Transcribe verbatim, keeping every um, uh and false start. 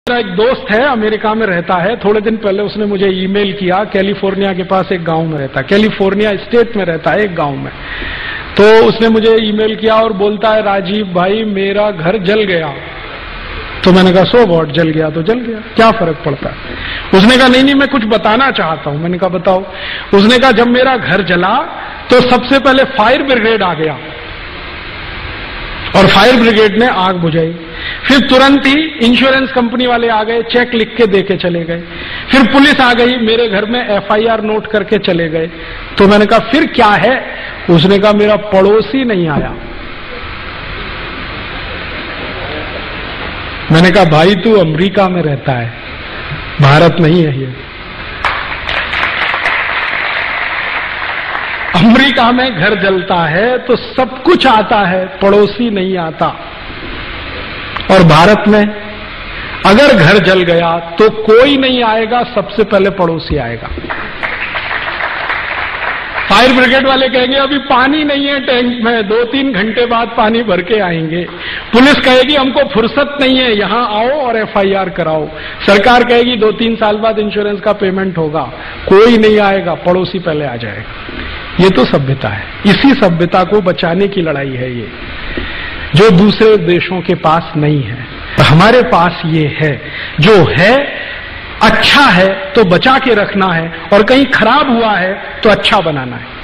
मेरा एक दोस्त है, अमेरिका में रहता है। थोड़े दिन पहले उसने मुझे ईमेल किया। कैलिफोर्निया के पास एक गांव में रहता है, कैलिफोर्निया स्टेट में रहता है एक गांव में। तो उसने मुझे ईमेल किया और बोलता है, राजीव भाई मेरा घर जल गया। तो मैंने कहा सो व्हाट, जल गया तो जल गया, क्या फर्क पड़ता है। उसने कहा नहीं नहीं मैं कुछ बताना चाहता हूं। मैंने कहा बताओ। उसने कहा जब मेरा घर जला तो सबसे पहले फायर ब्रिगेड आ गया और फायर ब्रिगेड ने आग बुझाई। फिर तुरंत ही इंश्योरेंस कंपनी वाले आ गए, चेक लिख के दे के चले गए। फिर पुलिस आ गई, मेरे घर में एफ आई आर नोट करके चले गए। तो मैंने कहा फिर क्या है। उसने कहा मेरा पड़ोसी नहीं आया। मैंने कहा भाई तू अमेरिका में रहता है, भारत नहीं है ये। अमेरिका में घर जलता है तो सब कुछ आता है, पड़ोसी नहीं आता। और भारत में अगर घर जल गया तो कोई नहीं आएगा, सबसे पहले पड़ोसी आएगा। फायर ब्रिगेड वाले कहेंगे अभी पानी नहीं है टैंक में, दो तीन घंटे बाद पानी भर के आएंगे। पुलिस कहेगी हमको फुर्सत नहीं है, यहां आओ और एफ आई आर कराओ। सरकार कहेगी दो तीन साल बाद इंश्योरेंस का पेमेंट होगा। कोई नहीं आएगा, पड़ोसी पहले आ जाएगा। ये तो सभ्यता है। इसी सभ्यता को बचाने की लड़ाई है ये, जो दूसरे देशों के पास नहीं है। हमारे पास ये है, जो है अच्छा है तो बचा के रखना है, और कहीं खराब हुआ है तो अच्छा बनाना है।